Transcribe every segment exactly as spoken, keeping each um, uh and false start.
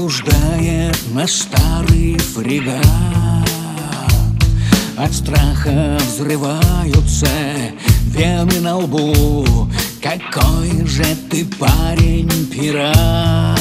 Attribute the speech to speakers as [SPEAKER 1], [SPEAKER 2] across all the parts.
[SPEAKER 1] осуждает наш старый фрегат. От страха взрываются вены на лбу. Какой же ты парень, пират!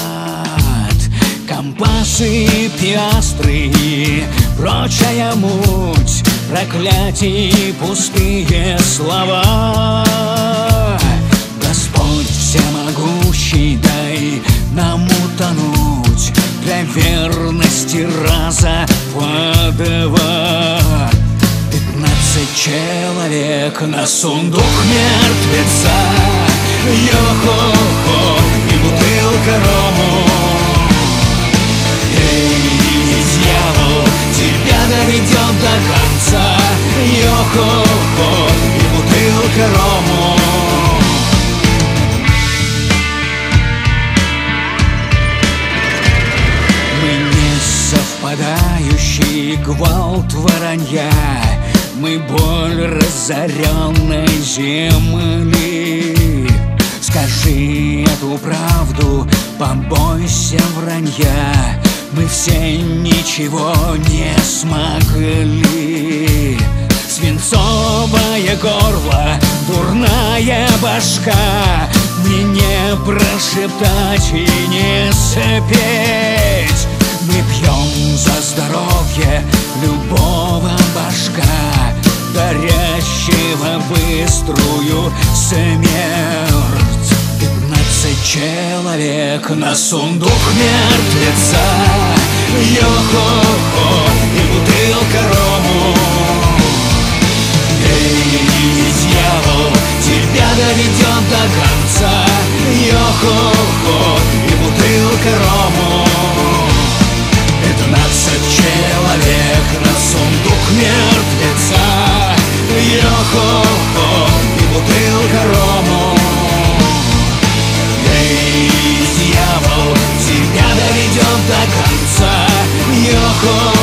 [SPEAKER 1] Компасы, пиастры, прочая муть, проклятий, пустые слова. Господь всемогущий, дай нам утонуть для верности раза по два. Пятнадцать человек на сундук мертвеца, йо-хо-хо, и бутылка рому. Эй, дьявол, тебя доведем до конца, йо-хо-хо, и бутылка рому. Совпадающий гвалт воронья, мы боль разоренной земли. Скажи эту правду, побойся вранья, мы все ничего не смогли. Свинцовое горло, дурная башка, мне не прошептать и не спеть. Мы пьем за здоровье любого башка, дарящего быструю смерть. Пятнадцать человек на сундук мертвеца, йо-хо-хо, и бутылка рому. Эй, дьявол, тебя доведем до конца, йо-хо-хо, и бутылка рому. Пятнадцать человек на сундук мертвеца, йо-хо-хо, и бутылка рому. Эй, дьявол, тебя доведем до конца, йо-хо-хо.